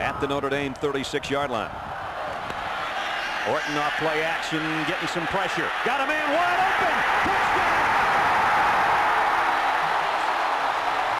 at the Notre Dame 36-yard line. Orton off play action, getting some pressure. Got a man wide open. Touchdown!